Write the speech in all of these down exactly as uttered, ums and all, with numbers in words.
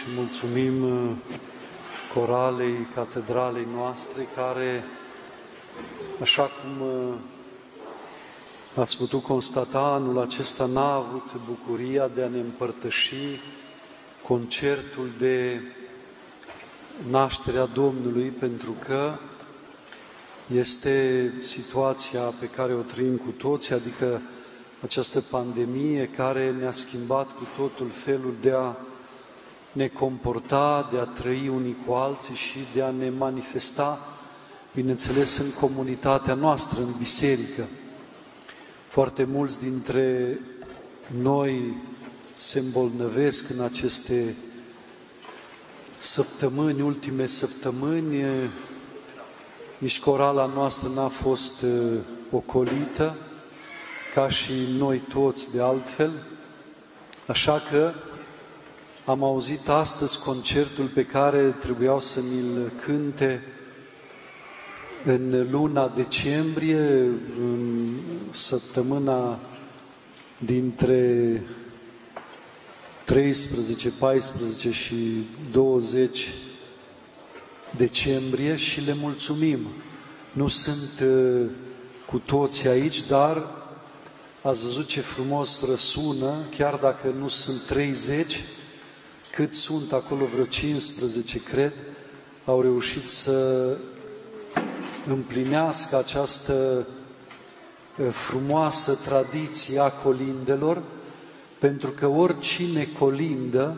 mulțumim coralei catedralei noastre care, așa cum ați putut constata, anul acesta n-a avut bucuria de a ne împărtăși concertul de nașterea Domnului, pentru că este situația pe care o trăim cu toți, adică această pandemie care ne-a schimbat cu totul felul de a ne comporta, de a trăi unii cu alții și de a ne manifesta, bineînțeles, în comunitatea noastră, în biserică. Foarte mulți dintre noi se îmbolnăvesc în aceste săptămâni, ultime săptămâni. Nici corala noastră n-a fost ocolită, ca și noi toți de altfel. Așa că am auzit astăzi concertul pe care trebuiau să mi-l cânte în luna decembrie, în săptămâna dintre treisprezece, paisprezece și douăzeci decembrie și le mulțumim. Nu sunt uh, cu toții aici, dar ați văzut ce frumos răsună, chiar dacă nu sunt treizeci, cât sunt acolo, vreo cincisprezece, cred, au reușit să împlinească această frumoasă tradiție a colindelor, pentru că oricine colindă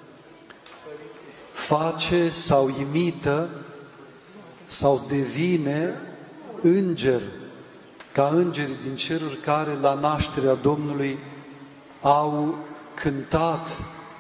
face sau imită sau devine înger, ca îngerii din ceruri care la nașterea Domnului au cântat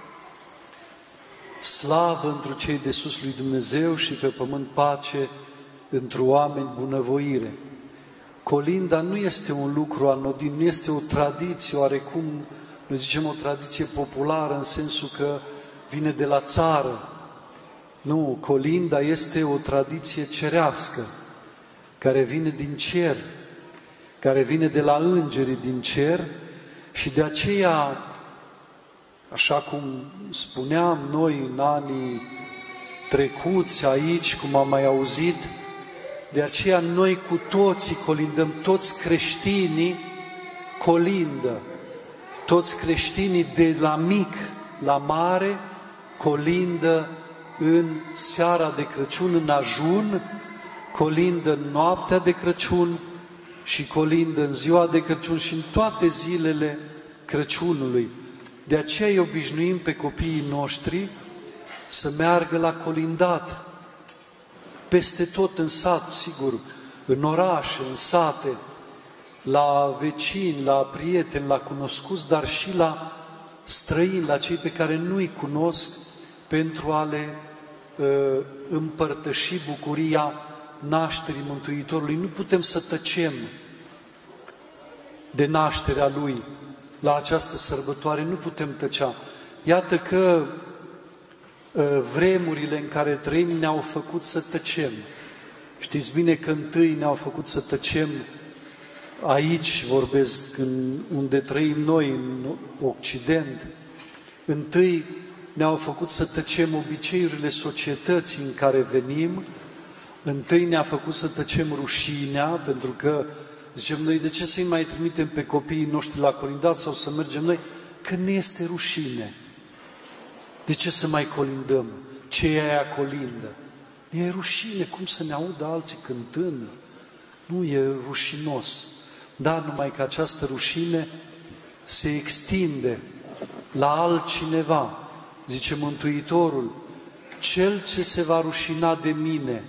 slavă întru cei de sus lui Dumnezeu și pe pământ pace întru oameni bunăvoire. Colinda nu este un lucru anodin, nu este o tradiție, oarecum, noi zicem o tradiție populară în sensul că vine de la țară. Nu, colinda este o tradiție cerească, care vine din cer, care vine de la îngerii din cer și de aceea, așa cum spuneam noi în anii trecuți aici, cum am mai auzit, de aceea noi cu toții colindăm, toți creștinii colindă, toți creștinii de la mic la mare colindă în seara de Crăciun, în ajun, colindă în noaptea de Crăciun și colindă în ziua de Crăciun și în toate zilele Crăciunului. De aceea îi obișnuim pe copiii noștri să meargă la colindat, peste tot în sat, sigur, în orașe, în sate, la vecini, la prieteni, la cunoscuți, dar și la străini, la cei pe care nu-i cunosc, pentru a le uh, împărtăși bucuria nașterii Mântuitorului. Nu putem să tăcem de nașterea Lui la această sărbătoare, nu putem tăcea. Iată că vremurile în care trăim ne-au făcut să tăcem. Știți bine că întâi ne-au făcut să tăcem aici, vorbesc, în, unde trăim noi, în Occident. Întâi ne-au făcut să tăcem obiceiurile societății în care venim. Întâi ne-a făcut să tăcem rușinea, pentru că zicem noi, de ce să-i mai trimitem pe copiii noștri la colindat sau să mergem noi? Că ne este rușine. De ce să mai colindăm? Ce e aia colindă? Ne e rușine, cum să ne audă alții cântând? Nu e rușinos. Dar numai că această rușine se extinde la altcineva. Zice Mântuitorul, cel ce se va rușina de mine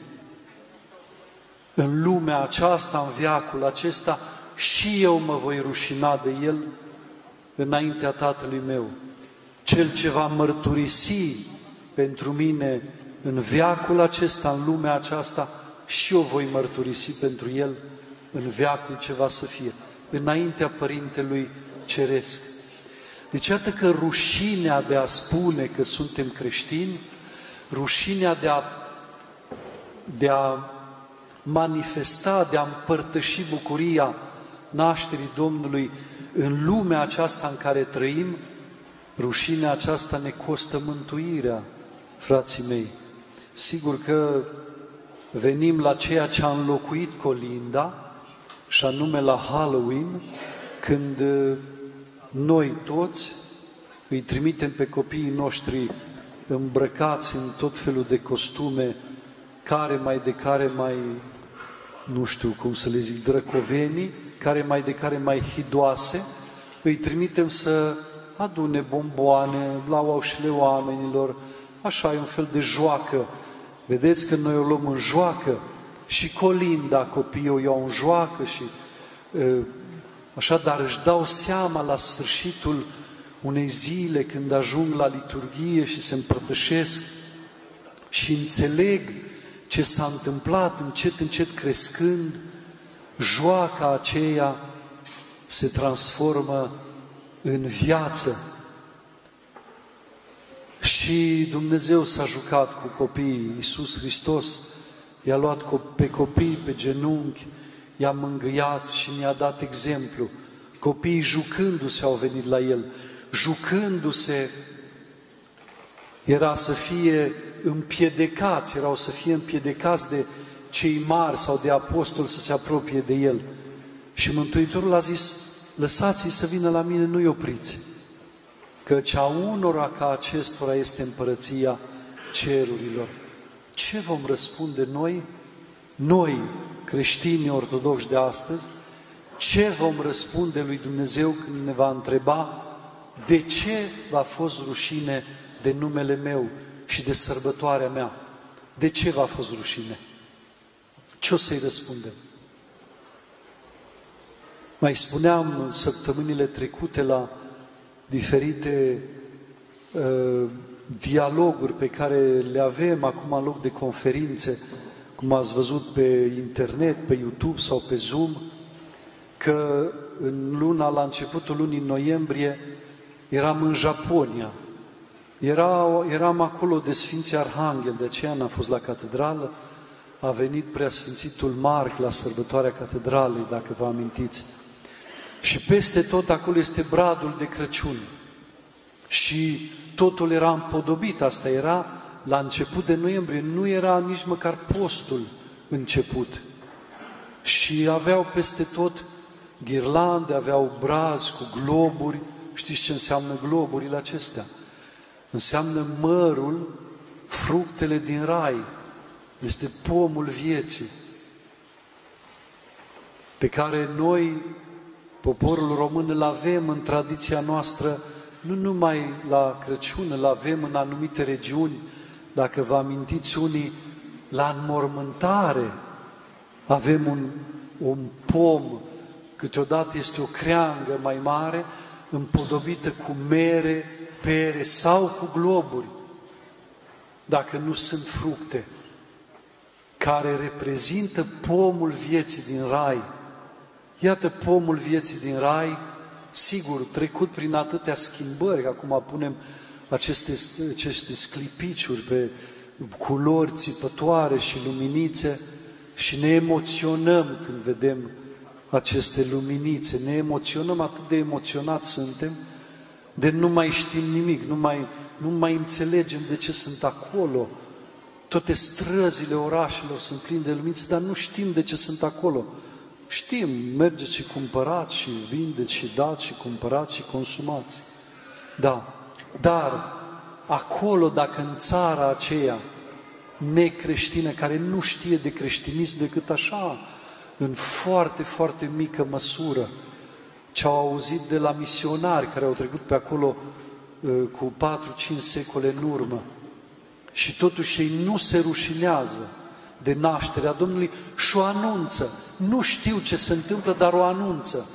în lumea aceasta, în veacul acesta, și eu mă voi rușina de el înaintea Tatălui meu. Cel ce va mărturisi pentru mine în veacul acesta, în lumea aceasta, și eu voi mărturisi pentru el în veacul ce va să fie, înaintea Părintelui Ceresc. Deci iată că rușinea de a spune că suntem creștini, rușinea de a, de a manifesta, de a împărtăși bucuria nașterii Domnului în lumea aceasta în care trăim, rușinea aceasta ne costă mântuirea frații mei, sigur că venim la ceea ce a înlocuit colinda, și anume la Halloween, când noi toți îi trimitem pe copiii noștri îmbrăcați în tot felul de costume, care mai de care mai, nu știu cum să le zic, drăcovenii, care mai de care mai hidoase, îi trimitem să adune bomboane la ușile oamenilor, așa e un fel de joacă. Vedeți că noi o luăm în joacă și colinda, copiii o iau în joacă și așa, dar își dau seama la sfârșitul unei zile când ajung la liturghie și se împărtășesc și înțeleg ce s-a întâmplat, încet, încet crescând, joaca aceea se transformă în viață. Și Dumnezeu s-a jucat cu copiii. Iisus Hristos i-a luat pe copii pe genunchi, i-a mângâiat și ne-a dat exemplu. Copiii jucându-se au venit la El. Jucându-se era să fie împiedecați, erau să fie împiedecați de cei mari sau de apostoli să se apropie de El. Și Mântuitorul a zis, lăsați-i să vină la mine, nu-i opriți, căci a unora ca acestora este împărăția cerurilor. Ce vom răspunde noi? Noi, creștinii ortodoxi de astăzi, ce vom răspunde lui Dumnezeu când ne va întreba de ce v-a fost rușine de numele meu și de sărbătoarea mea? De ce v-a fost rușine? Ce o să-i răspundem? Mai spuneam săptămânile trecute la diferite uh, dialoguri pe care le avem acum în loc de conferințe, cum ați văzut pe internet, pe YouTube sau pe Zoom, că în luna, la începutul lunii noiembrie, eram în Japonia. Era, eram acolo de Sfinții Arhanghel, de aceea n-am fost la catedrală. A venit Preasfințitul Marc la sărbătoarea catedralei, dacă vă amintiți. Și peste tot acolo este bradul de Crăciun. Și totul era împodobit, asta era la început de noiembrie, nu era nici măcar postul început. Și aveau peste tot ghirlande, aveau brazi cu globuri. Știți ce înseamnă globurile acestea? Înseamnă mărul, fructele din rai. Este pomul vieții, pe care noi, poporul român, îl avem în tradiția noastră, nu numai la Crăciun, îl avem în anumite regiuni. Dacă vă amintiți unii, la înmormântare avem un, un pom, câteodată este o creangă mai mare, împodobită cu mere, pere sau cu globuri, dacă nu sunt fructe, care reprezintă pomul vieții din rai. Iată pomul vieții din rai, sigur, trecut prin atâtea schimbări, acum punem aceste, aceste sclipiciuri pe culori țipătoare și luminițe și ne emoționăm când vedem aceste luminițe, ne emoționăm, atât de emoționați suntem, de nu mai știm nimic, nu mai, nu mai înțelegem de ce sunt acolo. Toate străzile orașelor sunt pline de luminițe, dar nu știm de ce sunt acolo. Știm, mergeți și cumpărați și vindeți și dați și cumpărați și consumați. Da, dar acolo, dacă în țara aceea necreștină, care nu știe de creștinism decât așa, în foarte, foarte mică măsură, ce au auzit de la misionari care au trecut pe acolo uh, cu patru-cinci secole în urmă, și totuși ei nu se rușinează de nașterea Domnului și o anunță. Nu știu ce se întâmplă, dar o anunță.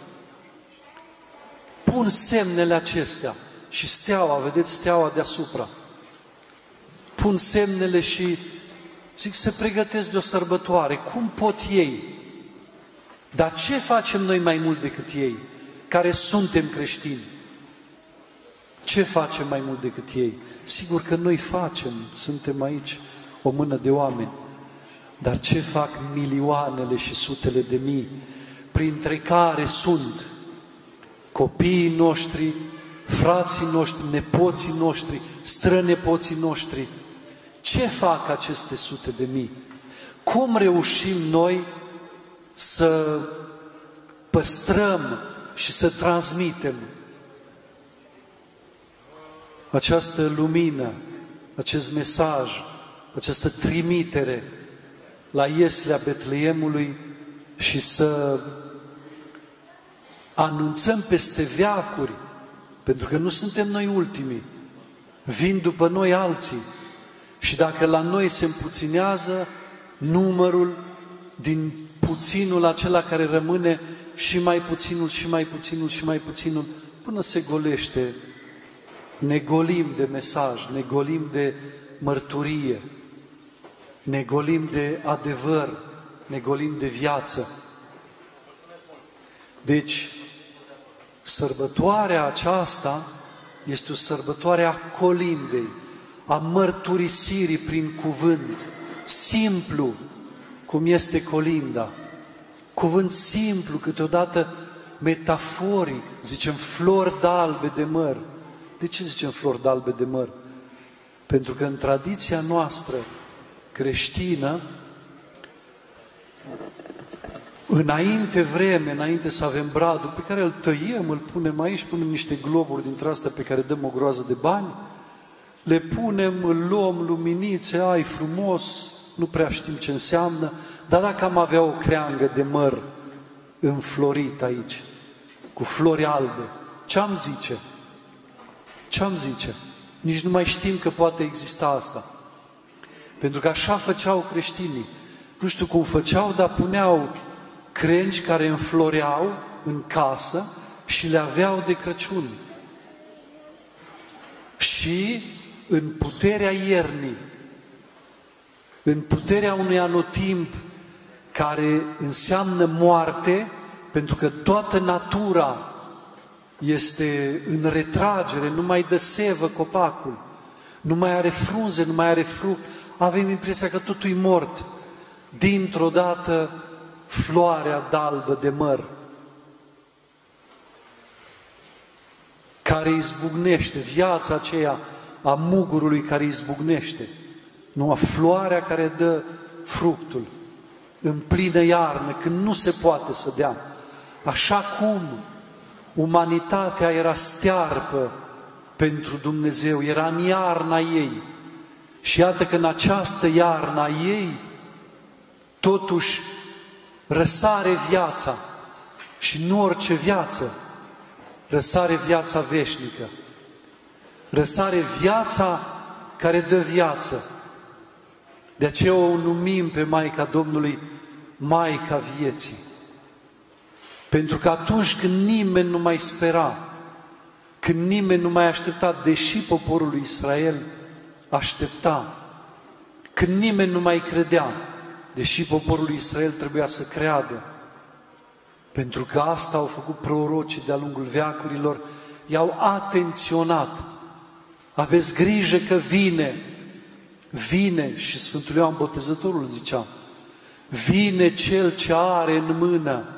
Pun semnele acestea și steaua, vedeți steaua deasupra. Pun semnele și zic, se pregătesc de o sărbătoare. Cum pot ei? Dar ce facem noi mai mult decât ei, care suntem creștini? Ce facem mai mult decât ei? Sigur că noi facem, suntem aici o mână de oameni. Dar ce fac milioanele și sutele de mii, printre care sunt copiii noștri, frații noștri, nepoții noștri, strănepoții noștri, Ce fac aceste sute de mii? Cum reușim noi să păstrăm și să transmitem această lumină, acest mesaj, această trimitere la ieslea Betleemului și să anunțăm peste veacuri, pentru că nu suntem noi ultimii, vin după noi alții. Și dacă la noi se împuținează numărul, din puținul acela care rămâne, și mai puținul, și mai puținul, și mai puținul, până se golește, ne golim de mesaj, ne golim de mărturie, ne golim de adevăr, ne golim de viață. Deci, sărbătoarea aceasta este o sărbătoare a colindei, a mărturisirii prin cuvânt, simplu, cum este colinda. Cuvânt simplu, câteodată metaforic, zicem flori d'albe de măr. De ce zicem flori d'albe de măr? Pentru că în tradiția noastră creștină, înainte vreme, înainte să avem bradul, pe care îl tăiem, îl punem aici, punem niște globuri dintre astea pe care dăm o groază de bani, le punem, îl luăm, luminițe, ai frumos, nu prea știm ce înseamnă, dar dacă am avea o creangă de măr înflorit aici, cu flori albe, ce-am zice? Ce-am zice? Nici nu mai știm că poate exista asta. Pentru că așa făceau creștinii. Nu știu cum făceau, dar puneau crengi care înfloreau în casă și le aveau de Crăciun. Și în puterea iernii, în puterea unui anotimp care înseamnă moarte, pentru că toată natura este în retragere, nu mai dă sevă copacul, nu mai are frunze, nu mai are fruct, avem impresia că totul e mort. Dintr-o dată, floarea d'albă de măr, care izbucnește, viața aceea a mugurului care izbucnește, nu a floarea care dă fructul, în plină iarnă, când nu se poate să dea. Așa cum umanitatea era stearpă pentru Dumnezeu, era în iarna ei. Și iată că în această iarnă a ei, totuși răsare viața, și nu orice viață, răsare viața veșnică, răsare viața care dă viață. De aceea o numim pe Maica Domnului Maica Vieții. Pentru că atunci când nimeni nu mai spera, când nimeni nu mai aștepta, deși poporul lui Israel aștepta, când nimeni nu mai credea, deși poporul lui Israel trebuia să creadă, pentru că asta au făcut prorocii de-a lungul veacurilor, i-au atenționat. Aveți grijă că vine, vine, și Sfântul Ioan Botezătorul zicea, vine Cel ce are în mână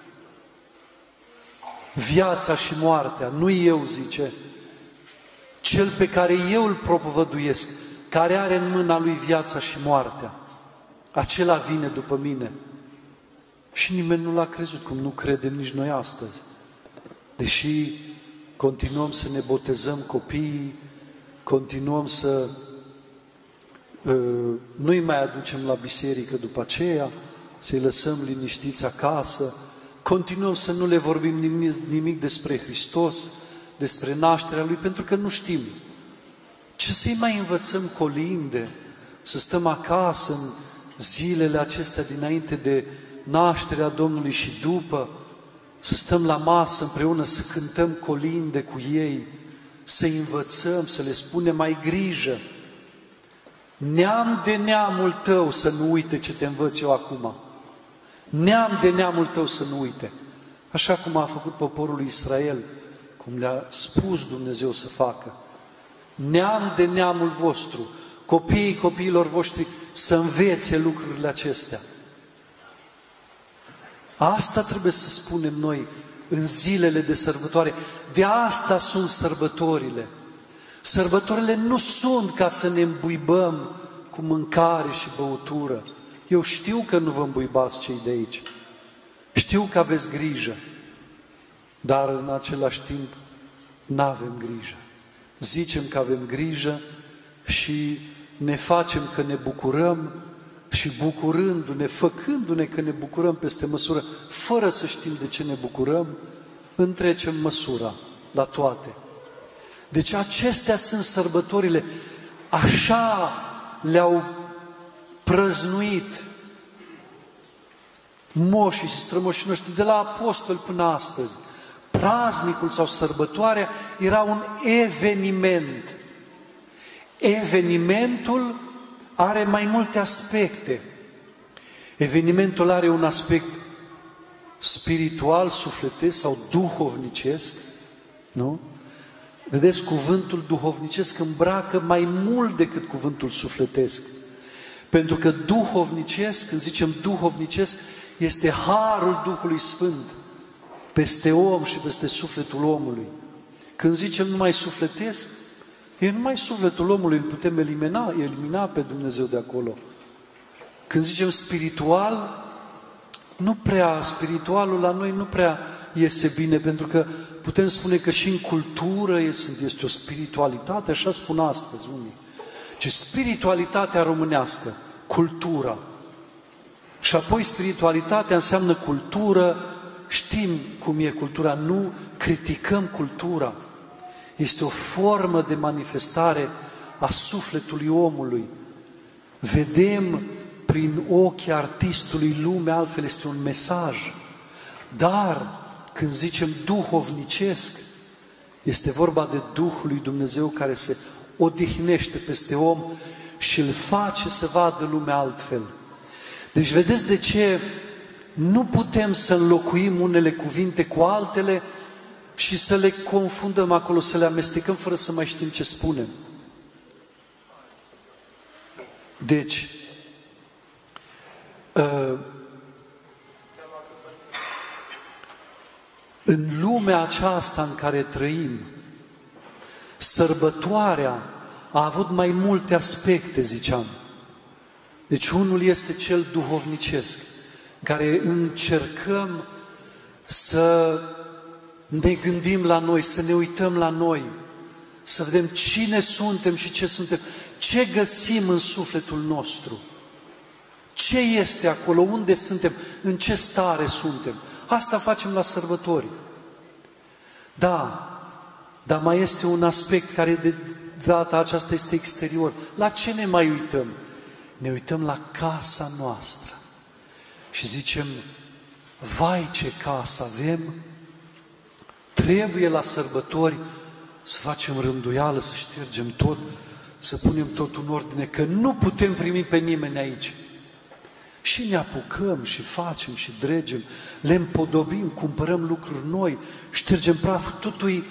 viața și moartea, nu eu, zice, Cel pe care eu îl propovăduiesc, care are în mâna lui viața și moartea, acela vine după mine. Și nimeni nu l-a crezut, cum nu credem nici noi astăzi. Deși continuăm să ne botezăm copiii, continuăm să uh, nu-i mai aducem la biserică după aceea, să-i lăsăm liniștiți acasă, continuăm să nu le vorbim nimic, nimic despre Hristos, despre nașterea Lui, pentru că nu știm. Ce să-i mai învățăm colinde, să stăm acasă în zilele acestea dinainte de nașterea Domnului și după, să stăm la masă împreună, să cântăm colinde cu ei, să-i învățăm, să le spunem, ai grijă. Neam de neamul tău să nu uite ce te învăț eu acum. Neam de neamul tău să nu uite. Așa cum a făcut poporul lui Israel, cum le-a spus Dumnezeu să facă. Neam de neamul vostru, copiii copiilor voștri să învețe lucrurile acestea. Asta trebuie să spunem noi în zilele de sărbătoare. De asta sunt sărbătorile. Sărbătorile nu sunt ca să ne îmbuibăm cu mâncare și băutură. Eu știu că nu vă îmbuibați cei de aici. Știu că aveți grijă. Dar în același timp n-avem grijă. Zicem că avem grijă și ne facem că ne bucurăm și bucurându-ne, făcându-ne că ne bucurăm peste măsură, fără să știm de ce ne bucurăm, întrecem măsura la toate. Deci acestea sunt sărbătorile. Așa le-au prăznuit moșii și strămoșii noștri de la apostoli până astăzi. Praznicul sau sărbătoarea era un eveniment. Evenimentul are mai multe aspecte. Evenimentul are un aspect spiritual, sufletesc sau duhovnicesc, nu? Vedeți, cuvântul duhovnicesc îmbracă mai mult decât cuvântul sufletesc. Pentru că duhovnicesc, când zicem duhovnicesc, este harul Duhului Sfânt peste om și peste sufletul omului. Când zicem numai sufletesc, e numai sufletul omului, îl putem elimina, elimina pe Dumnezeu de acolo. Când zicem spiritual, nu prea, spiritualul la noi nu prea iese bine, pentru că putem spune că și în cultură este o spiritualitate, așa spun astăzi unii. Ce spiritualitatea românească, cultura. Și apoi spiritualitatea înseamnă cultură, știm cum e cultura, nu criticăm cultura. Este o formă de manifestare a sufletului omului. Vedem prin ochii artistului lumea, altfel este un mesaj. Dar când zicem duhovnicesc, este vorba de Duhul lui Dumnezeu care se odihnește peste om și îl face să vadă lumea altfel. Deci vedeți de ce nu putem să înlocuim unele cuvinte cu altele și să le confundăm acolo, să le amestecăm fără să mai știm ce spunem. Deci, în lumea aceasta în care trăim, sărbătoarea a avut mai multe aspecte, ziceam. Deci unul este cel duhovnicesc, care încercăm să ne gândim la noi, să ne uităm la noi, să vedem cine suntem și ce suntem, ce găsim în sufletul nostru, ce este acolo, unde suntem, în ce stare suntem. Asta facem la sărbători. Da, dar mai este un aspect care de data aceasta este exterior. La ce ne mai uităm? Ne uităm la casa noastră și zicem, vai ce casă avem, trebuie la sărbători să facem rânduială, să ștergem tot, să punem tot în ordine, că nu putem primi pe nimeni aici. Și ne apucăm și facem și dregem, le împodobim, cumpărăm lucruri noi, ștergem praful, totul e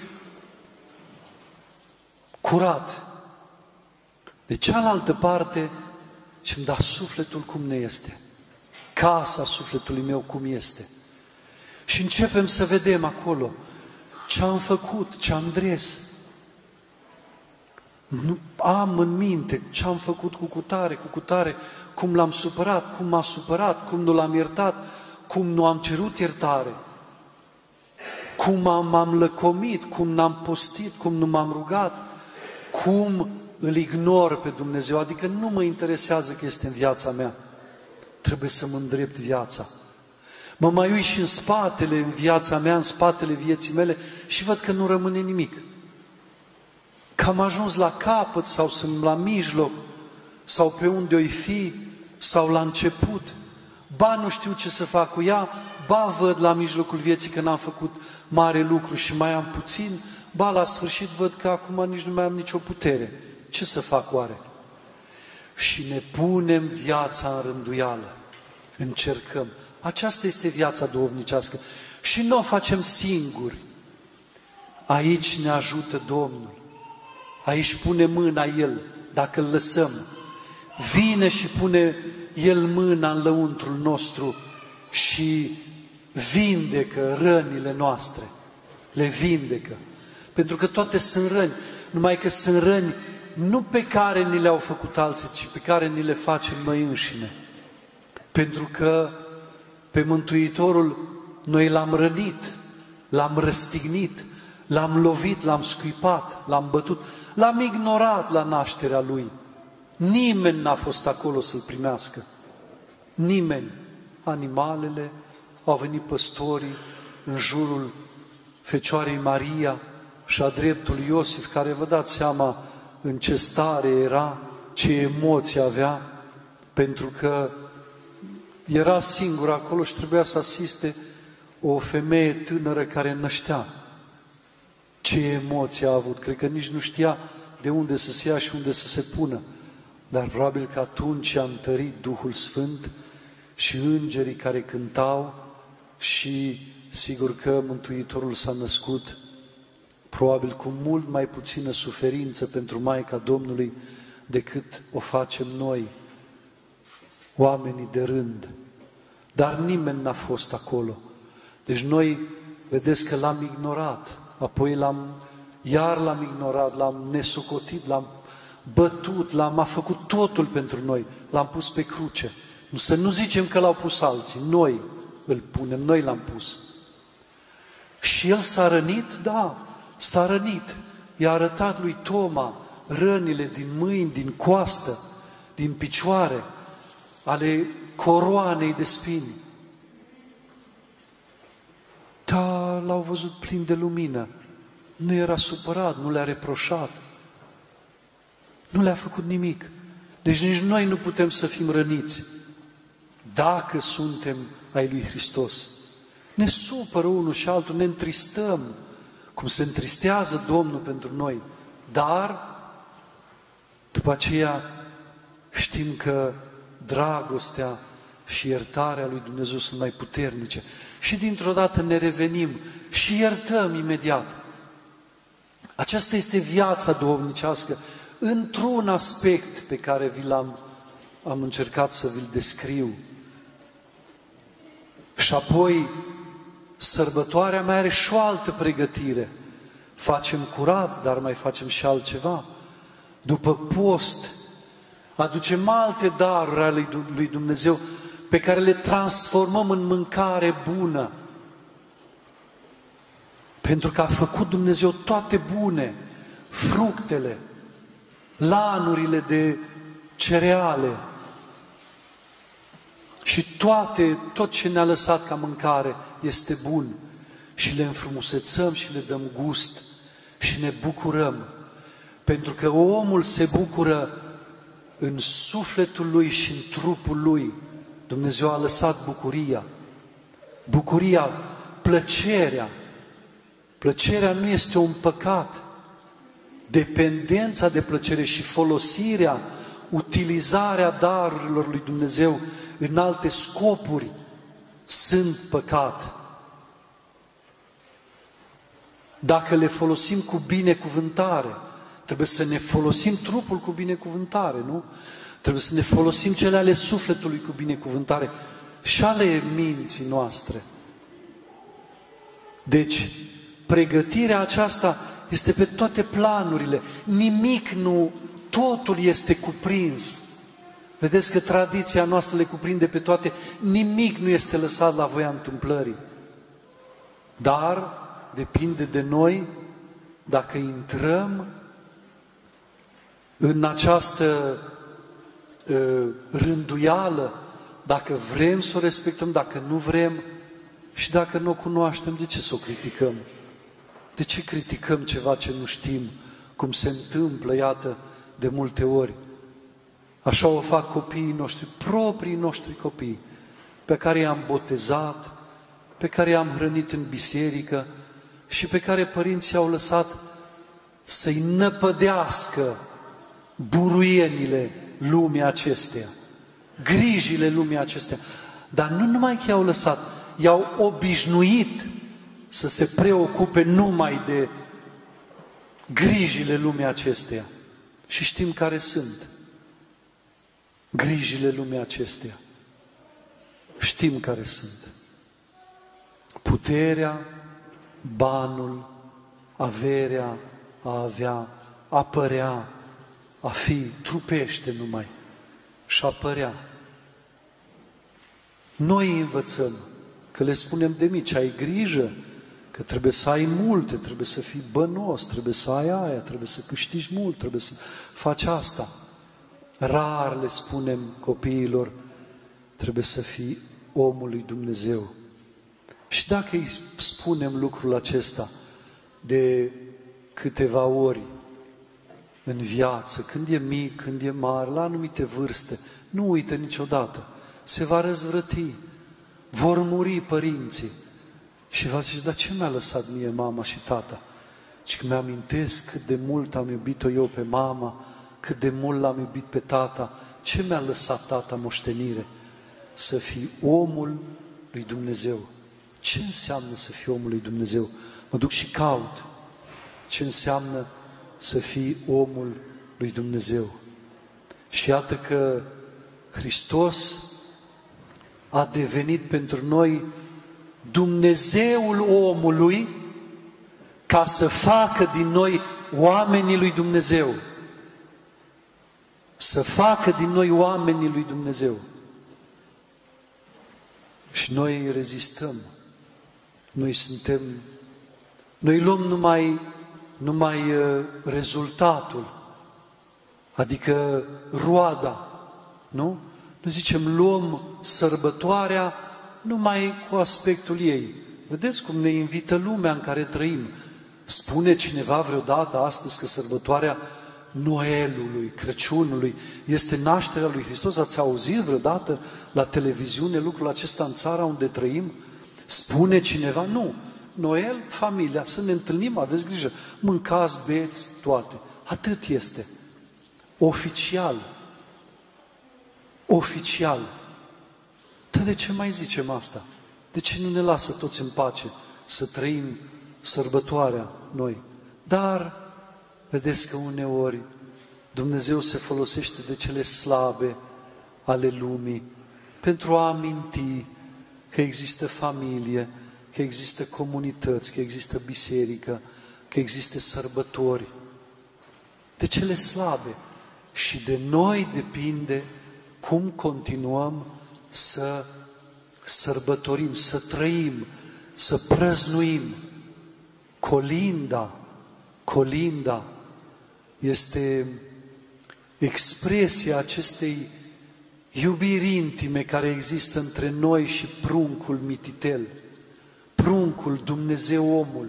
curat. De cealaltă parte, zicem, da, sufletul cum ne este? Casa sufletului meu cum este? Și începem să vedem acolo ce am făcut, ce am dres. Nu am în minte ce am făcut cu cutare, cu cutare, cum l-am supărat, cum m-a supărat, cum nu l-am iertat, cum nu am cerut iertare, cum m-am lăcomit, cum n-am postit, cum nu m-am rugat, cum îl ignor pe Dumnezeu, adică nu mă interesează că este în viața mea. Trebuie să mă îndrept viața. Mă mai uit și în spatele, în viața mea, în spatele vieții mele și văd că nu rămâne nimic. Că am ajuns la capăt sau sunt la mijloc sau pe unde o-i fi sau la început. Ba nu știu ce să fac cu ea, ba văd la mijlocul vieții că n-am făcut mare lucru și mai am puțin, ba la sfârșit văd că acum nici nu mai am nicio putere. Ce să fac oare? Și ne punem viața în rânduială. Încercăm. Aceasta este viața duhovnicească. Și nu o facem singuri. Aici ne ajută Domnul. Aici pune mâna El, dacă îl lăsăm. Vine și pune El mâna în lăuntrul nostru și vindecă rănile noastre. Le vindecă. Pentru că toate sunt răni. Numai că sunt răni nu pe care ni le-au făcut alții, ci pe care ni le facem noi înșine. Pentru că pe Mântuitorul noi l-am rănit, l-am răstignit, l-am lovit, l-am scuipat, l-am bătut, l-am ignorat la nașterea Lui. Nimeni n-a fost acolo să-L primească. Nimeni. Animalele, au venit păstorii în jurul Fecioarei Maria și a dreptului Iosif, care vă dați seama în ce stare era, ce emoții avea, pentru că era singur acolo și trebuia să asiste o femeie tânără care năștea. Ce emoții a avut! Cred că nici nu știa de unde să se ia și unde să se pună. Dar probabil că atunci a întărit Duhul Sfânt și îngerii care cântau și sigur că Mântuitorul s-a născut probabil cu mult mai puțină suferință pentru Maica Domnului decât o facem noi, oamenii de rând. Dar nimeni n-a fost acolo. Deci noi, vedeți că l-am ignorat, apoi l-am, iar l-am ignorat, l-am nesocotit, l-am bătut, l-am a făcut totul pentru noi, l-am pus pe cruce. Să nu zicem că l-au pus alții, noi îl punem, noi l-am pus. Și el s-a rănit? Da, s-a rănit. I-a arătat lui Toma rănile din mâini, din coastă, din picioare, ale coroanei de spini. Da, l-au văzut plin de lumină. Nu era supărat, nu le-a reproșat. Nu le-a făcut nimic. Deci nici noi nu putem să fim răniți dacă suntem ai lui Hristos. Ne supără unul și altul, ne întristăm, cum se întristează Domnul pentru noi. Dar, după aceea, știm că dragostea și iertarea lui Dumnezeu sunt mai puternice. Și dintr-o dată ne revenim și iertăm imediat. Aceasta este viața duhovnicească, într-un aspect pe care vi l-am am încercat să vi-l descriu. Și apoi, sărbătoarea mai are și o altă pregătire. Facem curat, dar mai facem și altceva. După post, aducem alte daruri ale lui Dumnezeu pe care le transformăm în mâncare bună. Pentru că a făcut Dumnezeu toate bune, fructele, lanurile de cereale și toate, tot ce ne-a lăsat ca mâncare este bun. Și le înfrumusețăm și le dăm gust și ne bucurăm. Pentru că omul se bucură în sufletul lui și în trupul lui. Dumnezeu a lăsat bucuria. Bucuria, plăcerea. Plăcerea nu este un păcat. Dependența de plăcere și folosirea, utilizarea darurilor lui Dumnezeu în alte scopuri sunt păcat. Dacă le folosim cu binecuvântare, trebuie să ne folosim trupul cu binecuvântare, nu? Trebuie să ne folosim cele ale sufletului cu binecuvântare și ale minții noastre. Deci, pregătirea aceasta este pe toate planurile. Nimic nu, totul este cuprins. Vedeți că tradiția noastră le cuprinde pe toate. Nimic nu este lăsat la voia întâmplării. Dar depinde de noi dacă intrăm în această uh, rânduială, dacă vrem să o respectăm, dacă nu vrem și dacă nu o cunoaștem, de ce să o criticăm? De ce criticăm ceva ce nu știm, cum se întâmplă, iată, de multe ori? Așa o fac copiii noștri, proprii noștri copii, pe care i-am botezat, pe care i-am hrănit în biserică și pe care părinții au lăsat să-i năpădească buruienile lumii acesteia, grijile lumii acesteia. Dar nu numai că i-au lăsat, i-au obișnuit să se preocupe numai de grijile lumii acesteia. Și știm care sunt grijile lumii acesteia. Știm care sunt. Puterea, banul, averea, a avea, a părea, a fi trupește numai și a părea. Noi învățăm, că le spunem de mici, ai grijă, că trebuie să ai multe, trebuie să fii bănos, trebuie să ai aia, trebuie să câștigi mult, trebuie să faci asta. Rar le spunem copiilor, trebuie să fii omul lui Dumnezeu. Și dacă îi spunem lucrul acesta de câteva ori în viață, când e mic, când e mare, la anumite vârste, nu uită niciodată. Se va răzvrăti, vor muri părinții. Și va zice, dar ce mi-a lăsat mie mama și tata? Și că mi-amintesc cât de mult am iubit-o eu pe mama, cât de mult l-am iubit pe tata. Ce mi-a lăsat tata moștenire? Să fii omul lui Dumnezeu. Ce înseamnă să fii omul lui Dumnezeu? Mă duc și caut. Ce înseamnă să fii omul lui Dumnezeu? Și iată că Hristos a devenit pentru noi Dumnezeul omului ca să facă din noi oamenii lui Dumnezeu. Să facă din noi oamenii lui Dumnezeu. Și noi rezistăm. Noi suntem, noi luăm numai, numai rezultatul, adică roada, nu? Noi zicem, luăm sărbătoarea numai cu aspectul ei. Vedeți cum ne invită lumea în care trăim. Spune cineva vreodată astăzi că sărbătoarea Noelului, Crăciunului, este nașterea lui Hristos? Ați auzit vreodată la televiziune lucrul acesta în țara unde trăim? Spune cineva? Nu. Noel, familia, să ne întâlnim, aveți grijă, mâncați, beți, toate. Atât este. Oficial. Oficial. Dar de ce mai zicem asta? De ce nu ne lasă toți în pace să trăim sărbătoarea noi? Dar, vedeți că uneori Dumnezeu se folosește de cele slabe ale lumii pentru a aminti că există familie, că există comunități, că există biserică, că există sărbători. De cele slabe. Și de noi depinde cum continuăm să sărbătorim, să trăim, să prăznuim. Colinda, colinda este expresia acestei iubiri intime care există între noi și pruncul mititel, pruncul Dumnezeu omul,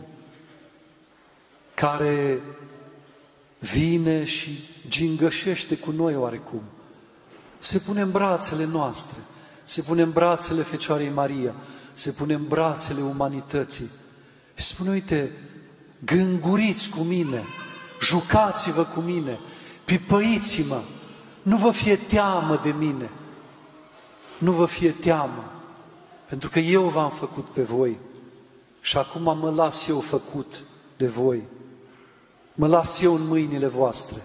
care vine și gingășește cu noi oarecum. Se pune în brațele noastre, se pune în brațele Fecioarei Maria, se pune în brațele umanității și spune, uite, gânguriți cu mine, jucați-vă cu mine, pipăiți-mă, nu vă fie teamă de mine, nu vă fie teamă, pentru că eu v-am făcut pe voi și acum mă las eu făcut de voi, mă las eu în mâinile voastre.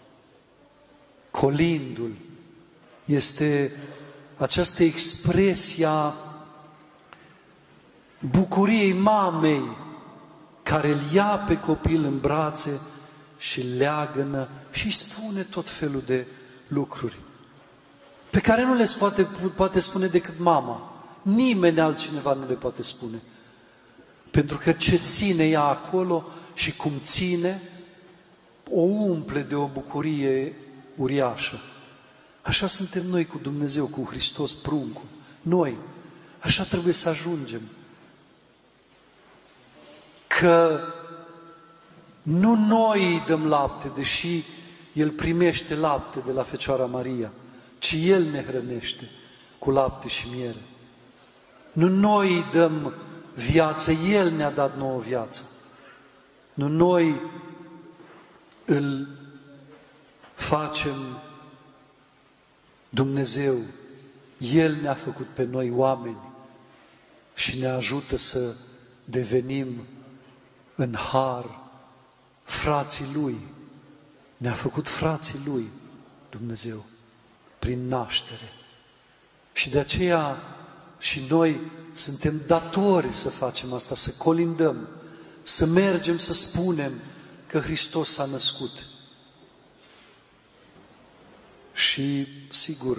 Colindul este această expresie a bucuriei mamei care îl ia pe copil în brațe și leagănă și spune tot felul de lucruri pe care nu le poate, poate spune decât mama. Nimeni altcineva nu le poate spune. Pentru că ce ține ea acolo și cum ține, o umple de o bucurie uriașă. Așa suntem noi cu Dumnezeu, cu Hristos, pruncul. Noi. Așa trebuie să ajungem. Că nu noi îi dăm lapte, deși El primește lapte de la Fecioara Maria, ci El ne hrănește cu lapte și miere. Nu noi îi dăm viață, El ne-a dat nouă viață. Nu noi îl facem Dumnezeu. El ne-a făcut pe noi oameni și ne ajută să devenim în har frații Lui. Ne-a făcut frații Lui Dumnezeu prin naștere. Și de aceea și noi suntem datori să facem asta, să colindăm, să mergem să spunem că Hristos s-a născut. Și, sigur,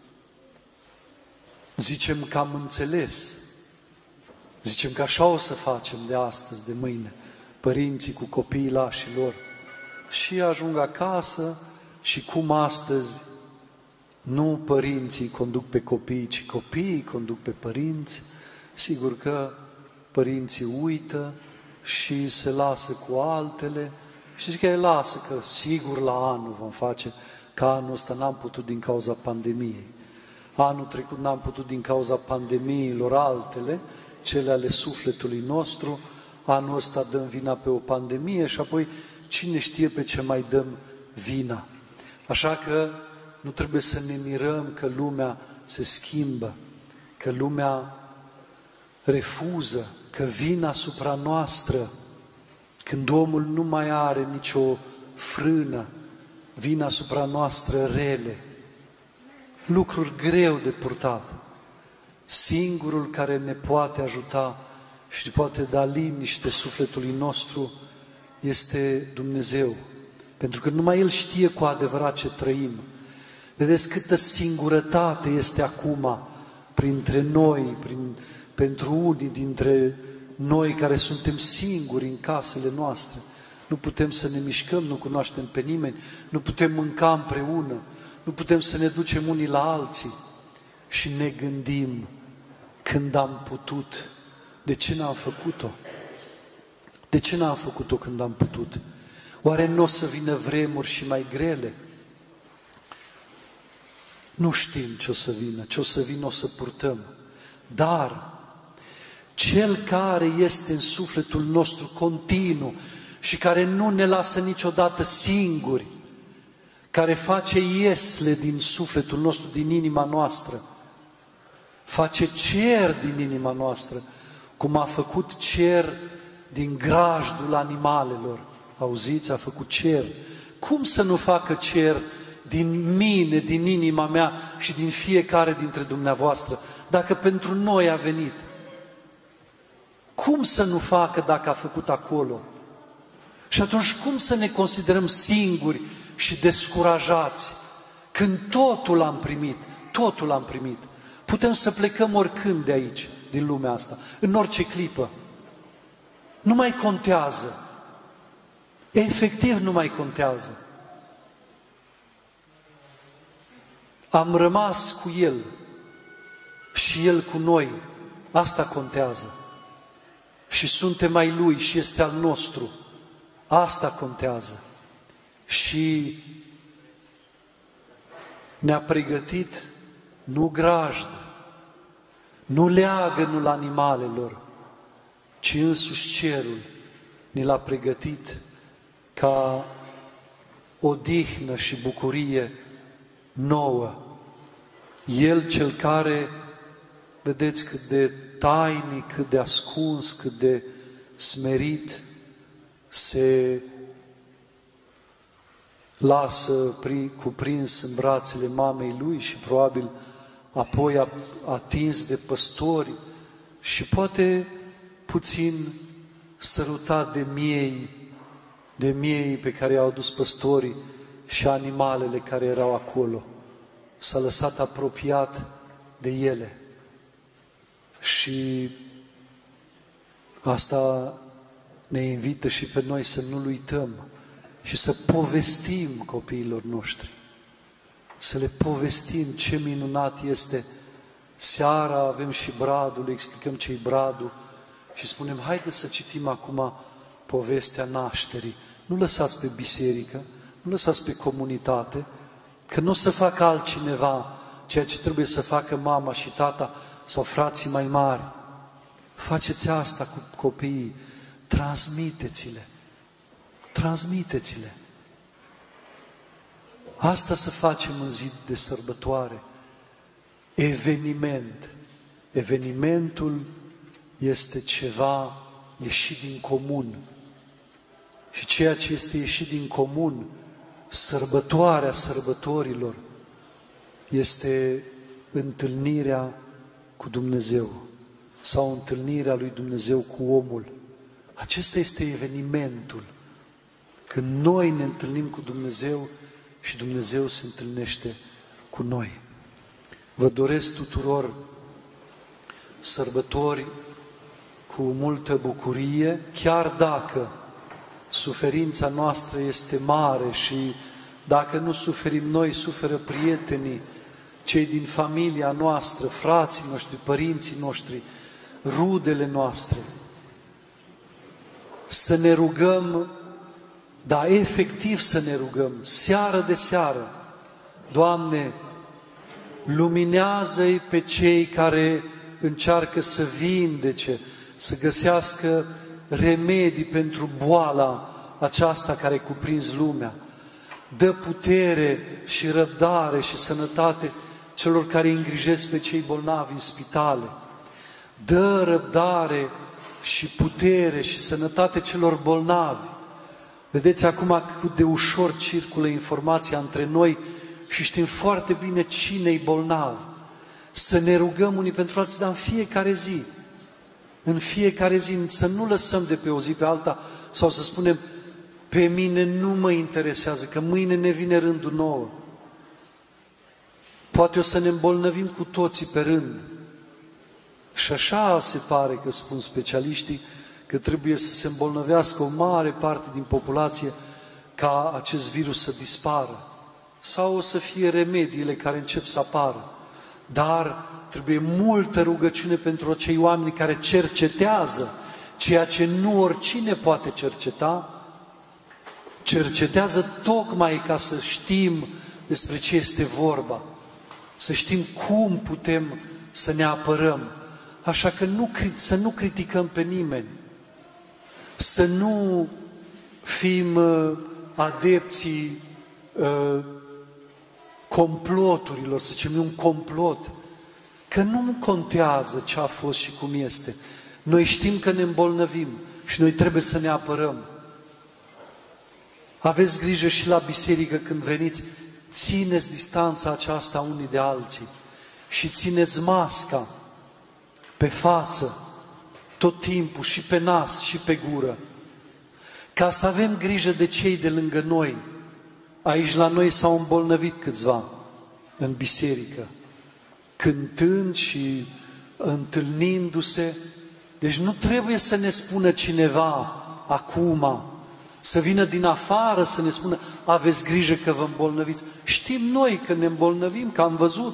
zicem că am înțeles. Zicem că așa o să facem de astăzi, de mâine, părinții cu copiii lașilor. Și ajung acasă și cum astăzi nu părinții conduc pe copii, ci copiii conduc pe părinți, sigur că părinții uită și se lasă cu altele și zic că lasă, că sigur la anul vom face, că anul ăsta n-am putut din cauza pandemiei. Anul trecut n-am putut din cauza pandemiilor altele, cele ale sufletului nostru, anul ăsta dăm vina pe o pandemie și apoi cine știe pe ce mai dăm vina. Așa că nu trebuie să ne mirăm că lumea se schimbă, că lumea refuză, că vina asupra noastră, când omul nu mai are nicio frână, vina asupra noastră rele, lucruri greu de purtat. Singurul care ne poate ajuta și ne poate da liniște sufletului nostru este Dumnezeu. Pentru că numai El știe cu adevărat ce trăim. Vedeți câtă singurătate este acum printre noi, prin, pentru unii dintre noi care suntem singuri în casele noastre. Nu putem să ne mișcăm, nu cunoaștem pe nimeni, nu putem mânca împreună, nu putem să ne ducem unii la alții. Și ne gândim, când am putut, de ce n-am făcut-o? De ce n-am făcut-o când am putut? Oare nu o să vină vremuri și mai grele? Nu știm ce o să vină, ce o să vină o să purtăm. Dar Cel care este în sufletul nostru continuu și care nu ne lasă niciodată singuri, care face iesle din sufletul nostru, din inima noastră, face cer din inima noastră, cum a făcut cer din grajdul animalelor. Auziți? A făcut cer. Cum să nu facă cer din mine, din inima mea și din fiecare dintre dumneavoastră, dacă pentru noi a venit? Cum să nu facă dacă a făcut acolo? Și atunci cum să ne considerăm singuri și descurajați când totul am primit, totul am primit? Putem să plecăm oricând de aici, din lumea asta, în orice clipă. Nu mai contează. Efectiv nu mai contează. Am rămas cu El și El cu noi. Asta contează. Și suntem ai Lui și este al nostru. Asta contează. Și ne-a pregătit nu grajd, nu leagănul animalelor, ci însuși cerul ni l-a pregătit ca odihnă și bucurie nouă. El cel care, vedeți cât de tainic, cât de ascuns, cât de smerit, se lasă cuprins în brațele mamei Lui și probabil apoi atins de păstori și poate puțin sărutat de miei, de miei pe care i-au adus păstorii și animalele care erau acolo. S-a lăsat apropiat de ele. Și asta ne invită și pe noi să nu-L uităm și să povestim copiilor noștri. Să le povestim ce minunat este. Seara avem și bradul, le explicăm ce-i bradul și spunem, haide să citim acum povestea nașterii. Nu lăsați pe biserică, nu lăsați pe comunitate, că nu o să facă altcineva ceea ce trebuie să facă mama și tata sau frații mai mari. Faceți asta cu copiii, transmiteți-le, transmiteți-le. Asta să facem în zi de sărbătoare. Eveniment. Evenimentul este ceva ieșit din comun. Și ceea ce este ieșit din comun, sărbătoarea sărbătorilor, este întâlnirea cu Dumnezeu sau întâlnirea lui Dumnezeu cu omul. Acesta este evenimentul. Când noi ne întâlnim cu Dumnezeu, și Dumnezeu se întâlnește cu noi. Vă doresc tuturor sărbători cu multă bucurie, chiar dacă suferința noastră este mare și dacă nu suferim noi, suferă prietenii, cei din familia noastră, frații noștri, părinții noștri, rudele noastre. Să ne rugăm, dar efectiv să ne rugăm, seară de seară. Doamne, luminează-i pe cei care încearcă să vindece, să găsească remedii pentru boala aceasta care cuprins lumea. Dă putere și răbdare și sănătate celor care îngrijesc pe cei bolnavi în spitale. Dă răbdare și putere și sănătate celor bolnavi. Vedeți acum cât de ușor circulă informația între noi și știm foarte bine cine-i bolnav. Să ne rugăm unii pentru alții, dar în fiecare zi. În fiecare zi, să nu lăsăm de pe o zi pe alta sau să spunem, pe mine nu mă interesează, că mâine ne vine rândul nouă. Poate o să ne îmbolnăvim cu toții pe rând. Și așa se pare că spun specialiștii, că trebuie să se îmbolnăvească o mare parte din populație ca acest virus să dispară. Sau o să fie remediile care încep să apară. Dar trebuie multă rugăciune pentru acei oameni care cercetează ceea ce nu oricine poate cerceta. Cercetează tocmai ca să știm despre ce este vorba. Să știm cum putem să ne apărăm. Așa că nu, să nu criticăm pe nimeni. Să nu fim uh, adepții uh, comploturilor, să zicem, un complot. Că nu contează ce a fost și cum este. Noi știm că ne îmbolnăvim și noi trebuie să ne apărăm. Aveți grijă și la biserică când veniți, țineți distanța aceasta unii de alții și țineți masca pe față, tot timpul, și pe nas, și pe gură, ca să avem grijă de cei de lângă noi. Aici la noi s-au îmbolnăvit câțiva în biserică, cântând și întâlnindu-se. Deci nu trebuie să ne spună cineva acum, să vină din afară să ne spună, aveți grijă că vă îmbolnăviți. Știm noi că ne îmbolnăvim, că am văzut.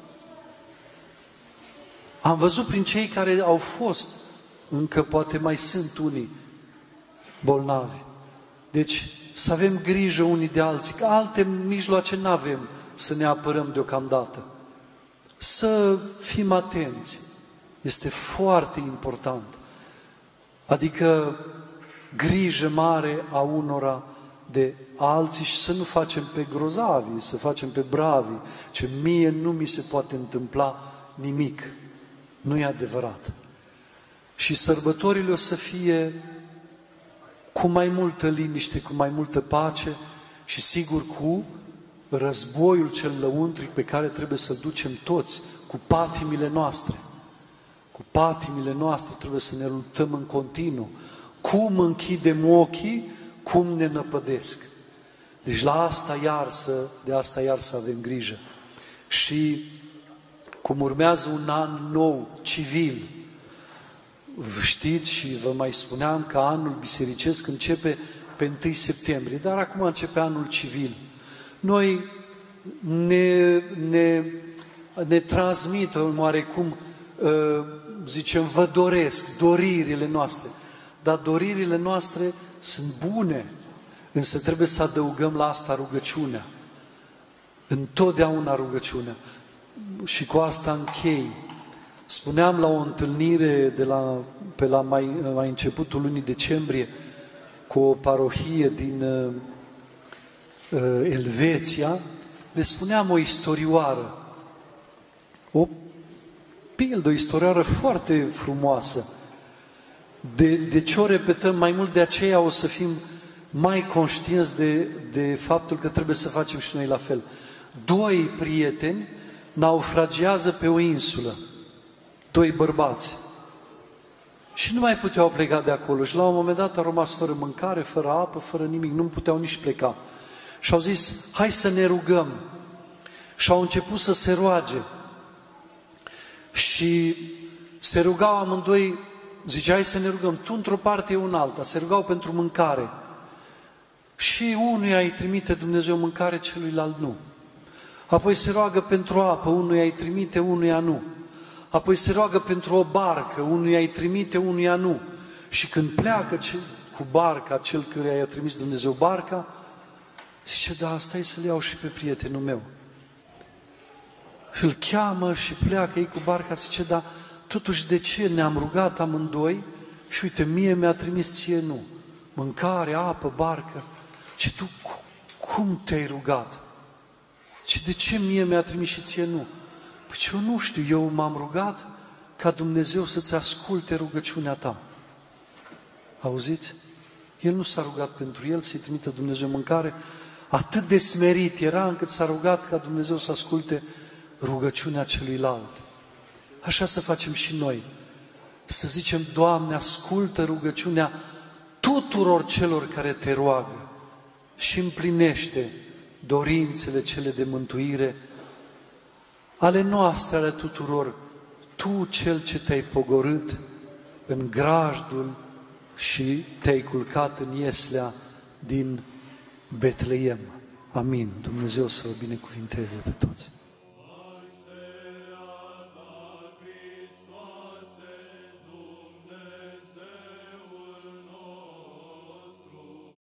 Am văzut prin cei care au fost, încă poate mai sunt unii bolnavi. Deci să avem grijă unii de alții, că alte mijloace nu avem să ne apărăm deocamdată. Să fim atenți. Este foarte important. Adică grijă mare a unora de alții și să nu facem pe grozavi, să facem pe bravi, ce mie nu mi se poate întâmpla nimic. Nu e adevărat. Și sărbătorile o să fie cu mai multă liniște, cu mai multă pace și sigur cu războiul cel lăuntric pe care trebuie să-l ducem toți, cu patimile noastre. Cu patimile noastre trebuie să ne luptăm în continuu. Cum închidem ochii, cum ne năpădesc. Deci la asta iar să, de asta iar să avem grijă. Și cum urmează un an nou, civil, știți și vă mai spuneam că anul bisericesc începe pe întâi septembrie, dar acum începe anul civil. Noi ne, ne, ne transmitem oarecum, zicem, vă doresc, doririle noastre. Dar doririle noastre sunt bune, însă trebuie să adăugăm la asta rugăciunea. Întotdeauna rugăciunea. Și cu asta închei. Spuneam la o întâlnire de la, pe la mai, mai începutul lunii decembrie cu o parohie din uh, Elveția, le spuneam o istorioară, o pildă, o istorioară foarte frumoasă. De, de ce o repetăm mai mult? De aceea o să fim mai conștienți de, de faptul că trebuie să facem și noi la fel. Doi prieteni naufragiază pe o insulă, doi bărbați, și nu mai puteau pleca de acolo și la un moment dat au rămas fără mâncare, fără apă, fără nimic, nu puteau nici pleca. Și au zis, hai să ne rugăm. Și au început să se roage. Și se rugau amândoi, zicea, hai să ne rugăm, tu într-o parte, eu în alta. Se rugau pentru mâncare. Și unuia îi trimite Dumnezeu mâncare, celuilalt nu. Apoi se roagă pentru apă, unuia îi trimite, unuia nu. Apoi se roagă pentru o barcă, unuia îi trimite, unuia nu. Și când pleacă cu barca, cel căruia i-a trimis Dumnezeu barca, zice, da, stai să-l iau și pe prietenul meu. Și îl cheamă și pleacă ei cu barca, zice, da, totuși de ce ne-am rugat amândoi și uite, mie mi-a trimis, ție nu. Mâncare, apă, barcă. Și tu cum te-ai rugat? Și de ce mie mi-a trimis și ție nu? Păi eu nu știu, eu m-am rugat ca Dumnezeu să-ți asculte rugăciunea ta. Auziți? El nu s-a rugat pentru el să-i trimită Dumnezeu mâncare, atât de smerit era încât s-a rugat ca Dumnezeu să asculte rugăciunea celuilalt. Așa să facem și noi. Să zicem, Doamne, ascultă rugăciunea tuturor celor care te roagă și împlinește dorințele cele de mântuire ale noastre, ale tuturor. Tu, Cel ce te-ai pogorât în grajdul și te-ai culcat în ieslea din Betleem. Amin. Dumnezeu să vă binecuvinteze pe toți.